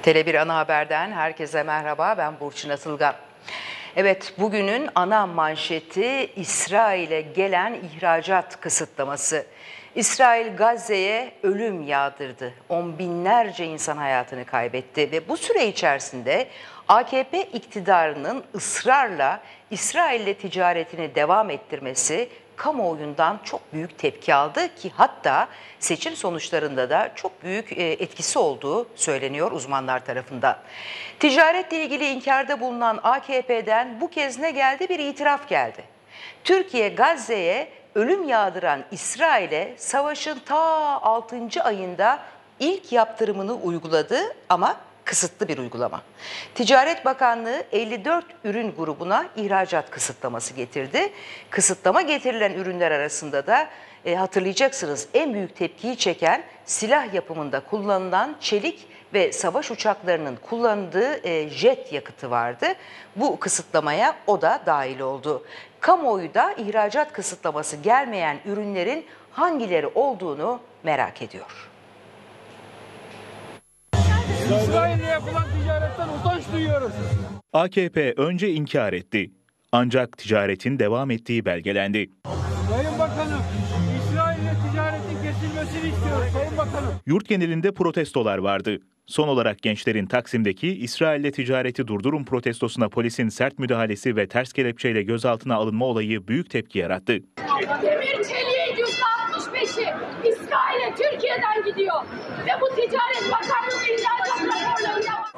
Tele1 Ana Haber'den herkese merhaba, ben Burçin Atılgan. Evet, bugünün ana manşeti İsrail'e gelen ihracat kısıtlaması. İsrail Gazze'ye ölüm yağdırdı. On binlerce insan hayatını kaybetti ve bu süre içerisinde AKP iktidarının ısrarla İsrail'le ticaretini devam ettirmesi kamuoyundan çok büyük tepki aldı ki hatta seçim sonuçlarında da çok büyük etkisi olduğu söyleniyor uzmanlar tarafından. Ticaretle ilgili inkarda bulunan AKP'den bu kez ne geldi? Bir itiraf geldi. Türkiye Gazze'ye ölüm yağdıran İsrail'e savaşın ta 6. ayında ilk yaptırımını uyguladı ama kısıtlı bir uygulama. Ticaret Bakanlığı 54 ürün grubuna ihracat kısıtlaması getirdi. Kısıtlama getirilen ürünler arasında da hatırlayacaksınız en büyük tepkiyi çeken silah yapımında kullanılan çelik ve savaş uçaklarının kullandığı jet yakıtı vardı. Bu kısıtlamaya o da dahil oldu. Kamuoyu da ihracat kısıtlaması gelmeyen ürünlerin hangileri olduğunu merak ediyor. İsrail'le yapılan ticaretten utanç duyuyoruz. AKP önce inkar etti. Ancak ticaretin devam ettiği belgelendi. Sayın Bakanım, İsrail'le ticaretin kesilmesini istiyoruz Sayın Bakanım. Yurt genelinde protestolar vardı. Son olarak gençlerin Taksim'deki İsrail'le ticareti durdurun protestosuna polisin sert müdahalesi ve ters kelepçeyle gözaltına alınma olayı büyük tepki yarattı. Demir çeliğin %65'i İsrail'e Türkiye'den gidiyor ve bu Ticaret Bakanlığı ihracat raporlarında var.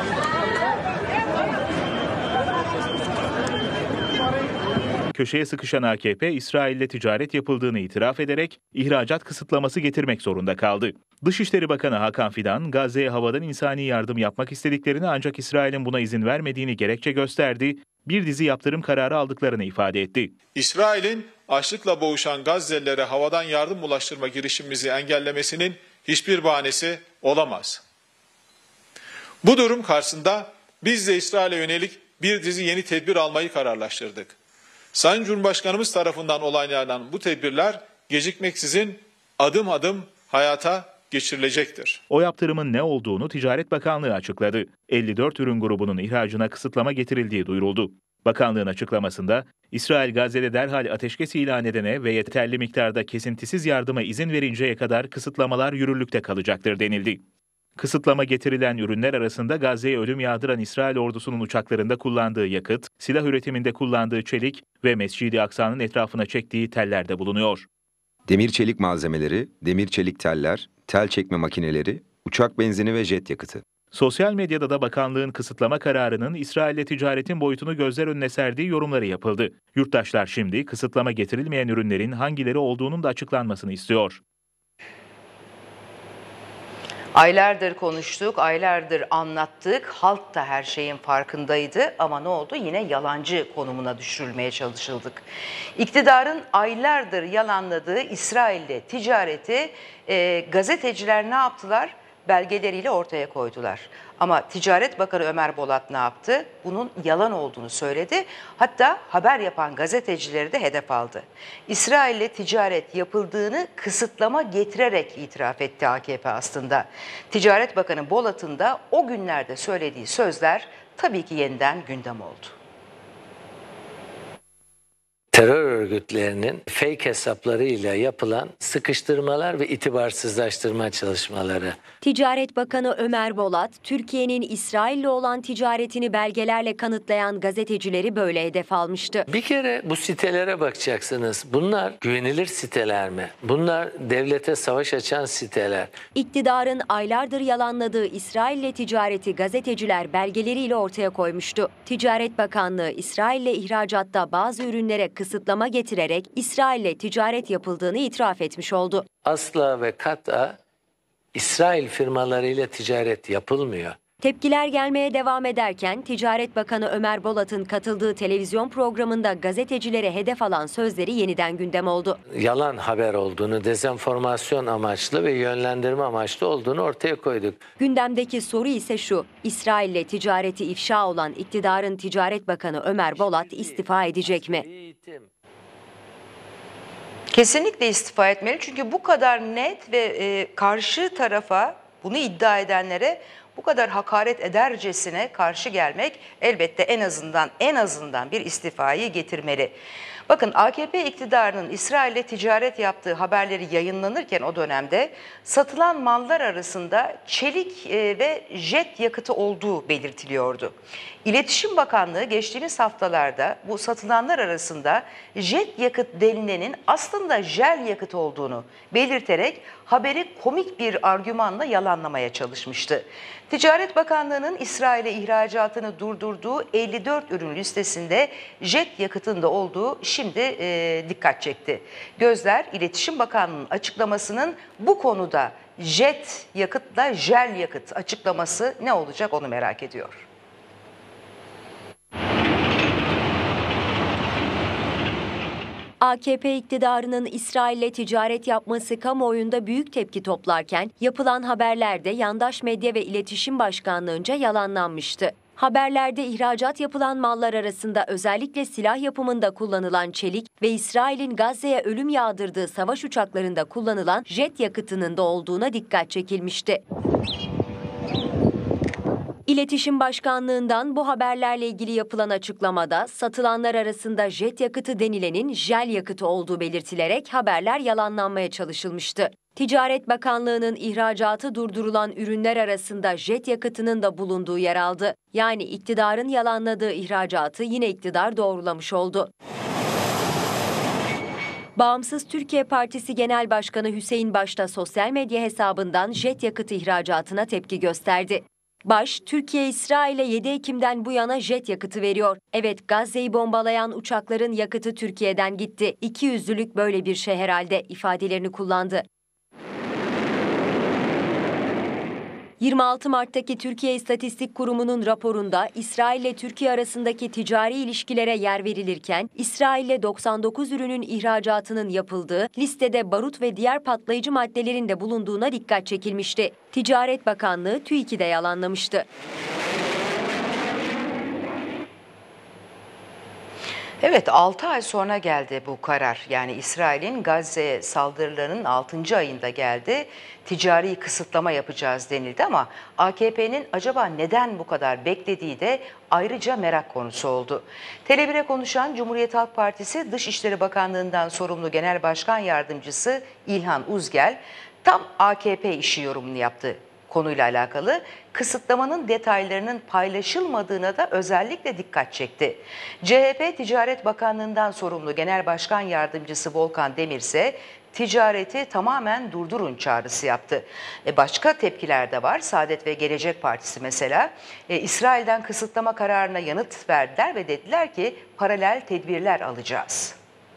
Köşeye sıkışan AKP, İsrail'le ticaret yapıldığını itiraf ederek ihracat kısıtlaması getirmek zorunda kaldı. Dışişleri Bakanı Hakan Fidan, Gazze'ye havadan insani yardım yapmak istediklerini ancak İsrail'in buna izin vermediğini gerekçe gösterdi, bir dizi yaptırım kararı aldıklarını ifade etti. İsrail'in açlıkla boğuşan Gazze'lilere havadan yardım ulaştırma girişimimizi engellemesinin hiçbir bahanesi olamaz. Bu durum karşısında biz de İsrail'e yönelik bir dizi yeni tedbir almayı kararlaştırdık. Sayın Cumhurbaşkanımız tarafından onaylanan bu tedbirler gecikmeksizin adım adım hayata geçirilecektir. O yaptırımın ne olduğunu Ticaret Bakanlığı açıkladı. 54 ürün grubunun ihracına kısıtlama getirildiği duyuruldu. Bakanlığın açıklamasında İsrail Gazze'de derhal ateşkes ilan edene ve yeterli miktarda kesintisiz yardıma izin verinceye kadar kısıtlamalar yürürlükte kalacaktır denildi. Kısıtlama getirilen ürünler arasında Gazze'ye ölüm yağdıran İsrail ordusunun uçaklarında kullandığı yakıt, silah üretiminde kullandığı çelik ve Mescid-i Aksa'nın etrafına çektiği teller de bulunuyor. Demir çelik malzemeleri, demir çelik teller, tel çekme makineleri, uçak benzini ve jet yakıtı. Sosyal medyada da bakanlığın kısıtlama kararının İsrail'le ticaretin boyutunu gözler önüne serdiği yorumları yapıldı. Yurttaşlar şimdi kısıtlama getirilmeyen ürünlerin hangileri olduğunun da açıklanmasını istiyor. Aylardır konuştuk, aylardır anlattık. Halk da her şeyin farkındaydı ama ne oldu? Yine yalancı konumuna düşürülmeye çalışıldık. İktidarın aylardır yalanladığı İsrail'le ticareti gazeteciler ne yaptılar? Belgeleriyle ortaya koydular. Ama Ticaret Bakanı Ömer Bolat ne yaptı? Bunun yalan olduğunu söyledi. Hatta haber yapan gazetecileri de hedef aldı. İsrail'le ticaret yapıldığını kısıtlama getirerek itiraf etti AKP aslında. Ticaret Bakanı Bolat'ın da o günlerde söylediği sözler tabii ki yeniden gündem oldu. Terör örgütlerinin fake hesaplarıyla yapılan sıkıştırmalar ve itibarsızlaştırma çalışmaları. Ticaret Bakanı Ömer Bolat, Türkiye'nin İsrail'le olan ticaretini belgelerle kanıtlayan gazetecileri böyle hedef almıştı. Bir kere bu sitelere bakacaksınız. Bunlar güvenilir siteler mi? Bunlar devlete savaş açan siteler. İktidarın aylardır yalanladığı İsrail'le ticareti gazeteciler belgeleriyle ortaya koymuştu. Ticaret Bakanlığı İsrail'le ihracatta bazı ürünlere kısıtlama getirerek İsrail'le ticaret yapıldığını itiraf etmiş oldu. Asla ve kata İsrail firmalarıyla ticaret yapılmıyor. Tepkiler gelmeye devam ederken Ticaret Bakanı Ömer Bolat'ın katıldığı televizyon programında gazetecilere hedef alan sözleri yeniden gündem oldu. Yalan haber olduğunu, dezenformasyon amaçlı ve yönlendirme amaçlı olduğunu ortaya koyduk. Gündemdeki soru ise şu: İsrail'le ticareti ifşa olan iktidarın Ticaret Bakanı Ömer Bolat istifa edecek mi? Kesinlikle istifa etmeli çünkü bu kadar net ve karşı tarafa bunu iddia edenlere bu kadar hakaret edercesine karşı gelmek elbette en azından bir istifayı getirmeli. Bakın, AKP iktidarının İsrail'le ticaret yaptığı haberleri yayınlanırken o dönemde satılan mallar arasında çelik ve jet yakıtı olduğu belirtiliyordu. İletişim Bakanlığı geçtiğimiz haftalarda bu satılanlar arasında jet yakıt denilenin aslında jel yakıt olduğunu belirterek haberi komik bir argümanla yalanlamaya çalışmıştı. Ticaret Bakanlığı'nın İsrail'e ihracatını durdurduğu 54 ürün listesinde jet yakıtın da olduğu şimdi dikkat çekti. Gözler İletişim Bakanlığı'nın açıklamasının bu konuda jet yakıtla jel yakıt açıklaması ne olacak onu merak ediyor. AKP iktidarının İsrail'le ticaret yapması kamuoyunda büyük tepki toplarken yapılan haberlerde Yandaş Medya ve İletişim Başkanlığı'nca yalanlanmıştı. Haberlerde ihracat yapılan mallar arasında özellikle silah yapımında kullanılan çelik ve İsrail'in Gazze'ye ölüm yağdırdığı savaş uçaklarında kullanılan jet yakıtının da olduğuna dikkat çekilmişti. İletişim Başkanlığı'ndan bu haberlerle ilgili yapılan açıklamada satılanlar arasında jet yakıtı denilenin jel yakıtı olduğu belirtilerek haberler yalanlanmaya çalışılmıştı. Ticaret Bakanlığı'nın ihracatı durdurulan ürünler arasında jet yakıtının da bulunduğu yer aldı. Yani iktidarın yalanladığı ihracatı yine iktidar doğrulamış oldu. Bağımsız Türkiye Partisi Genel Başkanı Hüseyin Baş da sosyal medya hesabından jet yakıtı ihracatına tepki gösterdi. Baş, Türkiye İsrail'e 7 Ekim'den bu yana jet yakıtı veriyor. Evet, Gazze'yi bombalayan uçakların yakıtı Türkiye'den gitti. İkiyüzlülük böyle bir şey herhalde ifadelerini kullandı. 26 Mart'taki Türkiye İstatistik Kurumu'nun raporunda İsrail ile Türkiye arasındaki ticari ilişkilere yer verilirken İsrail'le 99 ürünün ihracatının yapıldığı listede barut ve diğer patlayıcı maddelerin de bulunduğuna dikkat çekilmişti. Ticaret Bakanlığı TÜİK'i de yalanlamıştı. Evet, 6 ay sonra geldi bu karar. Yani İsrail'in Gazze'ye saldırılarının 6. ayında geldi. Ticari kısıtlama yapacağız denildi ama AKP'nin acaba neden bu kadar beklediği de ayrıca merak konusu oldu. Tele1'e konuşan Cumhuriyet Halk Partisi Dışişleri Bakanlığı'ndan sorumlu Genel Başkan Yardımcısı İlhan Uzgel tam AKP işi yorumunu yaptı. Konuyla alakalı kısıtlamanın detaylarının paylaşılmadığına da özellikle dikkat çekti. CHP Ticaret Bakanlığı'ndan sorumlu Genel Başkan Yardımcısı Volkan Demir ise ticareti tamamen durdurun çağrısı yaptı. Başka tepkiler de var. Saadet ve Gelecek Partisi mesela İsrail'den kısıtlama kararına yanıt verdiler ve dediler ki paralel tedbirler alacağız.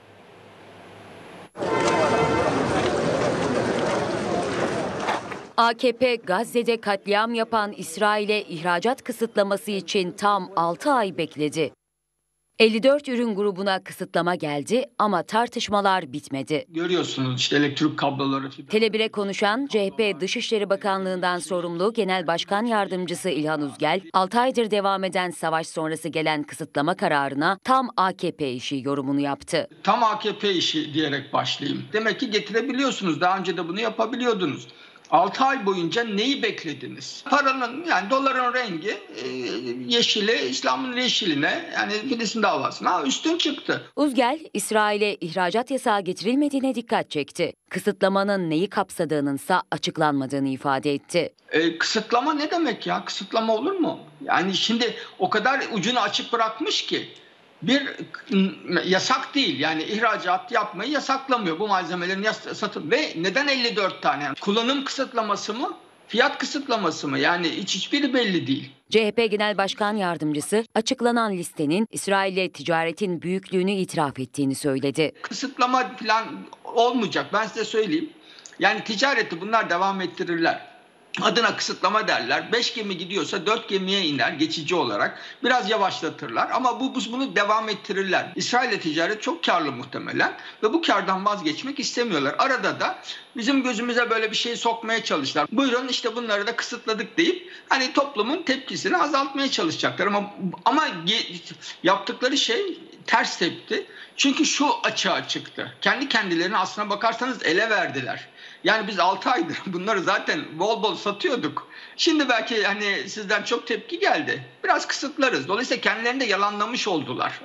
AKP, Gazze'de katliam yapan İsrail'e ihracat kısıtlaması için tam 6 ay bekledi. 54 ürün grubuna kısıtlama geldi ama tartışmalar bitmedi. Görüyorsunuz işte elektrik kabloları. Tele1'e konuşan CHP Dışişleri Bakanlığı'ndan sorumlu Genel Başkan Yardımcısı İlhan Uzgel, 6 aydır devam eden savaş sonrası gelen kısıtlama kararına tam AKP işi yorumunu yaptı. Tam AKP işi diyerek başlayayım. Demek ki getirebiliyorsunuz. Daha önce de bunu yapabiliyordunuz. 6 ay boyunca neyi beklediniz? Paranın, yani doların rengi yeşili, İslam'ın yeşiline, yani Filistin davasına üstün çıktı. Uzgel, İsrail'e ihracat yasağı getirilmediğine dikkat çekti. Kısıtlamanın neyi kapsadığınınsa açıklanmadığını ifade etti. Kısıtlama ne demek ya? Kısıtlama olur mu? Yani şimdi o kadar ucunu açık bırakmış ki. Bir yasak değil, yani ihracat yapmayı yasaklamıyor bu malzemelerin satın ve neden 54 tane? Yani kullanım kısıtlaması mı, fiyat kısıtlaması mı? Yani hiçbiri belli değil. CHP Genel Başkan Yardımcısı açıklanan listenin İsrail'le ticaretin büyüklüğünü itiraf ettiğini söyledi. Kısıtlama falan olmayacak, ben size söyleyeyim. Yani ticareti bunlar devam ettirirler. Adına kısıtlama derler. 5 gemi gidiyorsa 4 gemiye iner geçici olarak. Biraz yavaşlatırlar ama bunu devam ettirirler. İsrail'le ticaret çok karlı muhtemelen ve bu kardan vazgeçmek istemiyorlar. Arada da bizim gözümüze böyle bir şey sokmaya çalıştılar. Buyurun işte bunları da kısıtladık deyip hani toplumun tepkisini azaltmaya çalışacaklar. Ama yaptıkları şey ters tepti. Çünkü şu açığa çıktı. Kendi kendilerine aslına bakarsanız ele verdiler. Yani biz 6 aydır bunları zaten bol bol satıyorduk. Şimdi belki hani sizden çok tepki geldi. Biraz kısıtlarız. Dolayısıyla kendilerini de yalanlamış oldular.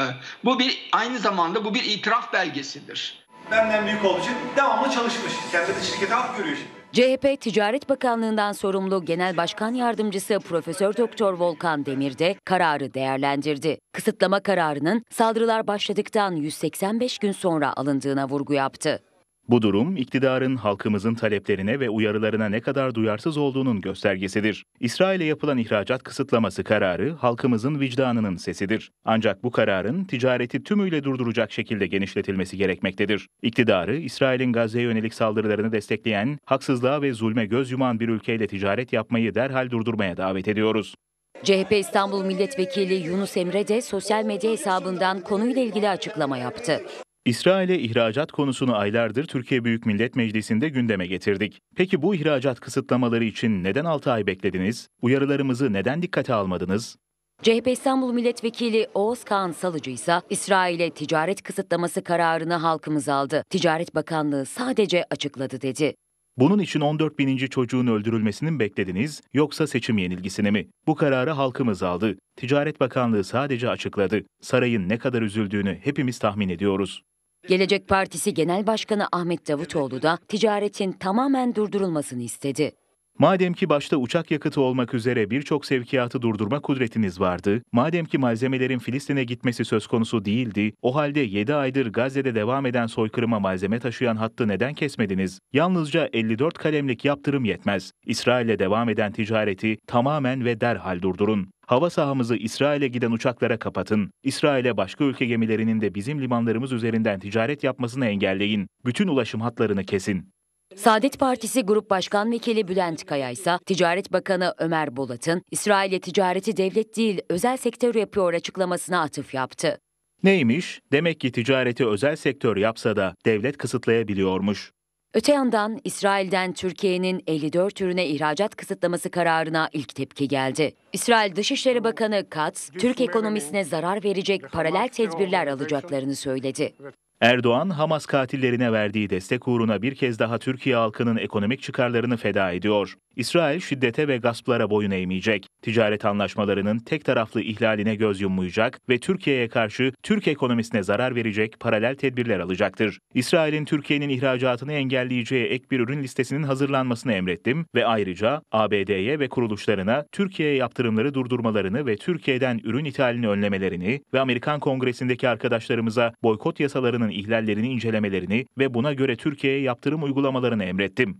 Bu aynı zamanda bu bir itiraf belgesidir. Benden büyük olduğu için devamlı çalışmış. Kendi de şirkete hak görüyor şimdi. CHP Ticaret Bakanlığı'ndan sorumlu Genel Başkan Yardımcısı Profesör Doktor Volkan Demir de kararı değerlendirdi. Kısıtlama kararının saldırılar başladıktan 185 gün sonra alındığına vurgu yaptı. Bu durum iktidarın halkımızın taleplerine ve uyarılarına ne kadar duyarsız olduğunun göstergesidir. İsrail'e yapılan ihracat kısıtlaması kararı halkımızın vicdanının sesidir. Ancak bu kararın ticareti tümüyle durduracak şekilde genişletilmesi gerekmektedir. İktidarı, İsrail'in Gazze'ye yönelik saldırılarını destekleyen, haksızlığa ve zulme göz yuman bir ülkeyle ticaret yapmayı derhal durdurmaya davet ediyoruz. CHP İstanbul Milletvekili Yunus Emre de sosyal medya hesabından konuyla ilgili açıklama yaptı. İsrail'e ihracat konusunu aylardır Türkiye Büyük Millet Meclisi'nde gündeme getirdik. Peki bu ihracat kısıtlamaları için neden 6 ay beklediniz? Uyarılarımızı neden dikkate almadınız? CHP İstanbul Milletvekili Oğuz Kağan Salıcı ise İsrail'e ticaret kısıtlaması kararını halkımız aldı. Ticaret Bakanlığı sadece açıkladı dedi. Bunun için 14 bininci çocuğun öldürülmesini mi beklediniz yoksa seçim yenilgisini mi? Bu kararı halkımız aldı. Ticaret Bakanlığı sadece açıkladı. Sarayın ne kadar üzüldüğünü hepimiz tahmin ediyoruz. Gelecek Partisi Genel Başkanı Ahmet Davutoğlu da ticaretin tamamen durdurulmasını istedi. Madem ki başta uçak yakıtı olmak üzere birçok sevkiyatı durdurma kudretiniz vardı, madem ki malzemelerin Filistin'e gitmesi söz konusu değildi, o halde 7 aydır Gazze'de devam eden soykırıma malzeme taşıyan hattı neden kesmediniz? Yalnızca 54 kalemlik yaptırım yetmez. İsrail'le devam eden ticareti tamamen ve derhal durdurun. Hava sahamızı İsrail'e giden uçaklara kapatın. İsrail'e başka ülke gemilerinin de bizim limanlarımız üzerinden ticaret yapmasını engelleyin. Bütün ulaşım hatlarını kesin. Saadet Partisi Grup Başkan Vekili Bülent Kaya ise Ticaret Bakanı Ömer Bolat'ın İsrail'e ticareti devlet değil özel sektör yapıyor açıklamasına atıf yaptı. Neymiş? Demek ki ticareti özel sektör yapsa da devlet kısıtlayabiliyormuş. Öte yandan İsrail'den Türkiye'nin 54 ürüne ihracat kısıtlaması kararına ilk tepki geldi. İsrail Dışişleri Bakanı Katz, Türk ekonomisine zarar verecek paralel tedbirler alacaklarını söyledi. Erdoğan, Hamas katillerine verdiği destek uğruna bir kez daha Türkiye halkının ekonomik çıkarlarını feda ediyor. İsrail şiddete ve gasplara boyun eğmeyecek. Ticaret anlaşmalarının tek taraflı ihlaline göz yummayacak ve Türkiye'ye karşı Türk ekonomisine zarar verecek paralel tedbirler alacaktır. İsrail'in Türkiye'nin ihracatını engelleyeceği ek bir ürün listesinin hazırlanmasını emrettim ve ayrıca ABD'ye ve kuruluşlarına Türkiye'ye yaptırımları durdurmalarını ve Türkiye'den ürün ithalini önlemelerini ve Amerikan Kongresi'ndeki arkadaşlarımıza boykot yasalarının ihlallerini incelemelerini ve buna göre Türkiye'ye yaptırım uygulamalarını emrettim.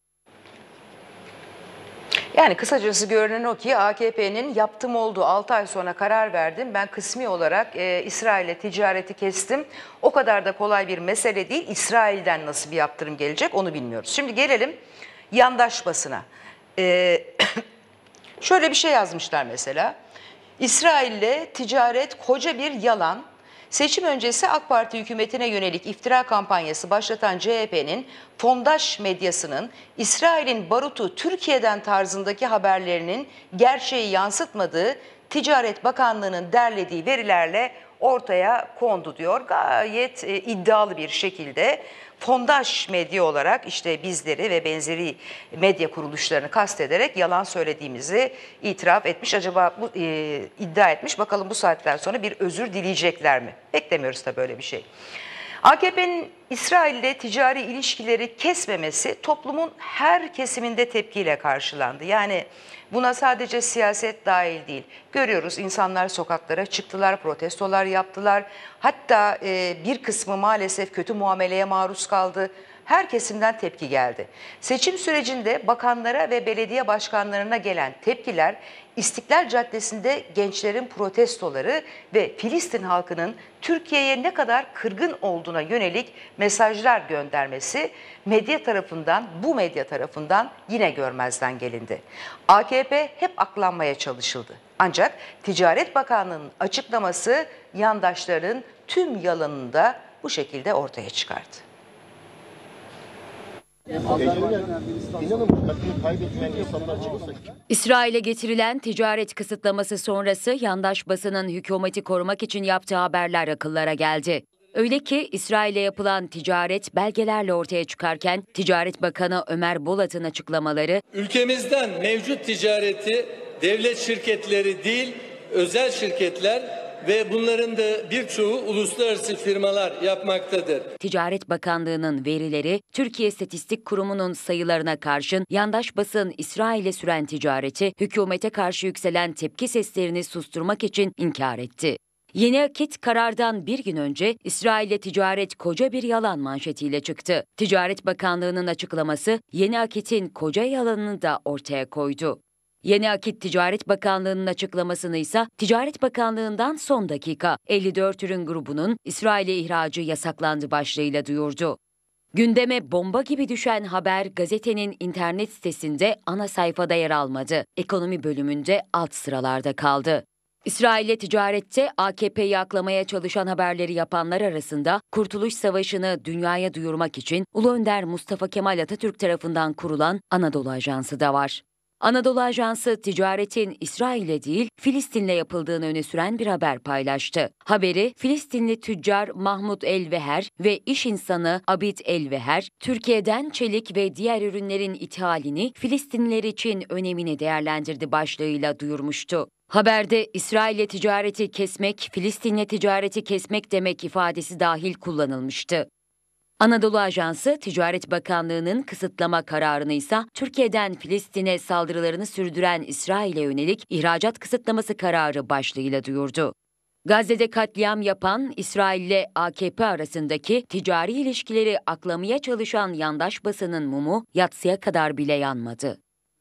Yani kısacası görünen o ki AKP'nin yaptım oldu 6 ay sonra karar verdim. Ben kısmi olarak İsrail'le ticareti kestim. O kadar da kolay bir mesele değil. İsrail'den nasıl bir yaptırım gelecek onu bilmiyoruz. Şimdi gelelim yandaş basına. Şöyle bir şey yazmışlar mesela. İsrail'le ticaret koca bir yalan. Seçim öncesi AK Parti hükümetine yönelik iftira kampanyası başlatan CHP'nin fondaş medyasının İsrail'in barutu Türkiye'den tarzındaki haberlerinin gerçeği yansıtmadığı Ticaret Bakanlığı'nın derlediği verilerle ortaya kondu diyor. Gayet iddialı bir şekilde fondaş medya olarak işte bizleri ve benzeri medya kuruluşlarını kastederek yalan söylediğimizi itiraf etmiş. Acaba bu iddia etmiş. Bakalım bu saatten sonra bir özür dileyecekler mi? Beklemiyoruz da böyle bir şey. AKP'nin İsrail ile ticari ilişkileri kesmemesi toplumun her kesiminde tepkiyle karşılandı. Yani buna sadece siyaset dahil değil. Görüyoruz insanlar sokaklara çıktılar, protestolar yaptılar. Hatta bir kısmı maalesef kötü muameleye maruz kaldı. Her kesimden tepki geldi. Seçim sürecinde bakanlara ve belediye başkanlarına gelen tepkiler, İstiklal Caddesi'nde gençlerin protestoları ve Filistin halkının Türkiye'ye ne kadar kırgın olduğuna yönelik mesajlar göndermesi bu medya tarafından yine görmezden gelindi. AKP hep aklanmaya çalışıldı. Ancak Ticaret Bakanlığı'nın açıklaması yandaşların tüm yalanını da bu şekilde ortaya çıkardı. İsrail'e getirilen ticaret kısıtlaması sonrası yandaş basının hükümeti korumak için yaptığı haberler akıllara geldi. Öyle ki İsrail'e yapılan ticaret belgelerle ortaya çıkarken Ticaret Bakanı Ömer Bolat'ın açıklamaları ülkemizden mevcut ticareti devlet şirketleri değil, özel şirketler ve bunların da birçoğu uluslararası firmalar yapmaktadır. Ticaret Bakanlığı'nın verileri Türkiye İstatistik Kurumu'nun sayılarına karşın yandaş basın İsrail'e süren ticareti hükümete karşı yükselen tepki seslerini susturmak için inkar etti. Yeni Akit karardan bir gün önce İsrail'le ticaret koca bir yalan manşetiyle çıktı. Ticaret Bakanlığı'nın açıklaması Yeni Akit'in koca yalanını da ortaya koydu. Yeni Akit Ticaret Bakanlığı'nın açıklamasını ise Ticaret Bakanlığı'ndan son dakika 54 ürün grubunun İsrail'e ihracı yasaklandı başlığıyla duyurdu. Gündeme bomba gibi düşen haber gazetenin internet sitesinde ana sayfada yer almadı. Ekonomi bölümünde alt sıralarda kaldı. İsrail'le ticarette AKP'yi aklamaya çalışan haberleri yapanlar arasında Kurtuluş Savaşı'nı dünyaya duyurmak için Ulu Önder Mustafa Kemal Atatürk tarafından kurulan Anadolu Ajansı da var. Anadolu Ajansı ticaretin İsrail'le değil Filistin'le yapıldığını öne süren bir haber paylaştı. Haberi Filistinli tüccar Mahmut Elveher ve iş insanı Abid Elveher, Türkiye'den çelik ve diğer ürünlerin ithalini Filistinliler için önemini değerlendirdi başlığıyla duyurmuştu. Haberde İsrail'le ticareti kesmek, Filistin'le ticareti kesmek demek ifadesi dahil kullanılmıştı. Anadolu Ajansı, Ticaret Bakanlığı'nın kısıtlama kararını ise Türkiye'den Filistin'e saldırılarını sürdüren İsrail'e yönelik ihracat kısıtlaması kararı başlığıyla duyurdu. Gazze'de katliam yapan İsrail ile AKP arasındaki ticari ilişkileri aklamaya çalışan yandaş basının mumu yatsıya kadar bile yanmadı.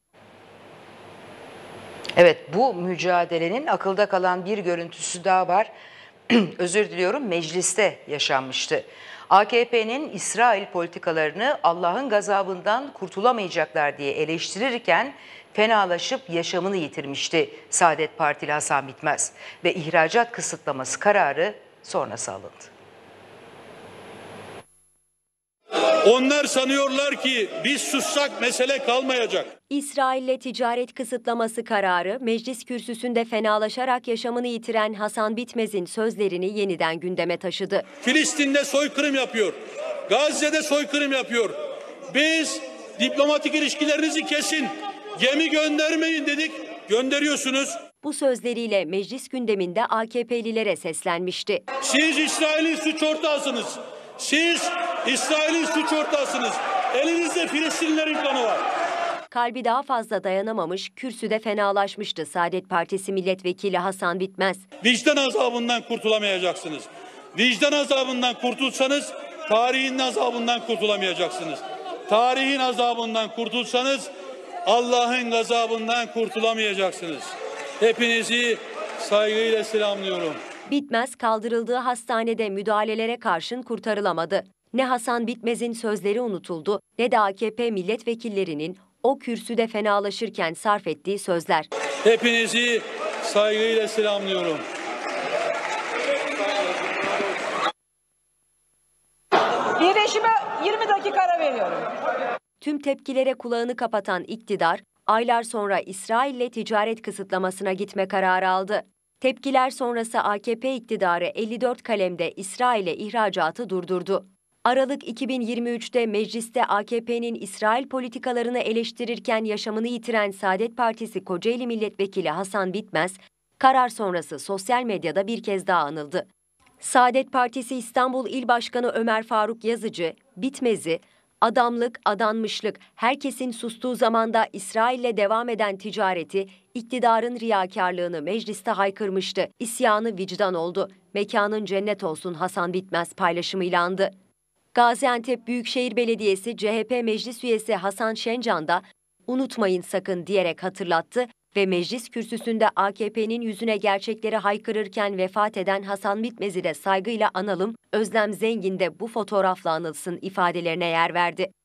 Evet, bu mücadelenin akılda kalan bir görüntüsü daha var. Özür diliyorum, mecliste yaşanmıştı. AKP'nin İsrail politikalarını Allah'ın gazabından kurtulamayacaklar diye eleştirirken fenalaşıp yaşamını yitirmişti Saadet Partili Hasan Bitmez ve ihracat kısıtlaması kararı sonrası alındı. Onlar sanıyorlar ki biz sussak mesele kalmayacak. İsrail'le ticaret kısıtlaması kararı meclis kürsüsünde fenalaşarak yaşamını yitiren Hasan Bitmez'in sözlerini yeniden gündeme taşıdı. Filistin'de soykırım yapıyor. Gazze'de soykırım yapıyor. Biz diplomatik ilişkilerinizi kesin, gemi göndermeyin dedik, gönderiyorsunuz. Bu sözleriyle meclis gündeminde AKP'lilere seslenmişti. Siz İsrail'in suç ortağısınız. Siz İsrail'in suç ortağısınız. Elinizde Filistinlilerin kanı var. Kalbi daha fazla dayanamamış, kürsüde fenalaşmıştı Saadet Partisi Milletvekili Hasan Bitmez. Vicdan azabından kurtulamayacaksınız. Vicdan azabından kurtulsanız tarihin azabından kurtulamayacaksınız. Tarihin azabından kurtulsanız Allah'ın gazabından kurtulamayacaksınız. Hepinizi saygıyla selamlıyorum. Bitmez kaldırıldığı hastanede müdahalelere karşın kurtarılamadı. Ne Hasan Bitmez'in sözleri unutuldu ne de AKP milletvekillerinin o kürsüde fenalaşırken sarf ettiği sözler. Hepinizi saygıyla selamlıyorum. Birleşime 20 dakika ara veriyorum. Tüm tepkilere kulağını kapatan iktidar, aylar sonra İsrail'le ticaret kısıtlamasına gitme kararı aldı. Tepkiler sonrası AKP iktidarı 54 kalemde İsrail'e ihracatı durdurdu. Aralık 2023'te mecliste AKP'nin İsrail politikalarını eleştirirken yaşamını yitiren Saadet Partisi Kocaeli Milletvekili Hasan Bitmez, karar sonrası sosyal medyada bir kez daha anıldı. Saadet Partisi İstanbul İl Başkanı Ömer Faruk Yazıcı, Bitmez'i, adamlık, adanmışlık, herkesin sustuğu zamanda İsrail'le devam eden ticareti, iktidarın riyakarlığını mecliste haykırmıştı. İsyanı vicdan oldu. Mekanın cennet olsun Hasan Bitmez paylaşımıyla andı. Gaziantep Büyükşehir Belediyesi CHP Meclis Üyesi Hasan Şencan da unutmayın sakın diyerek hatırlattı ve meclis kürsüsünde AKP'nin yüzüne gerçekleri haykırırken vefat eden Hasan Bitmez'i de saygıyla analım, Özlem Zengin de bu fotoğrafla anılsın ifadelerine yer verdi.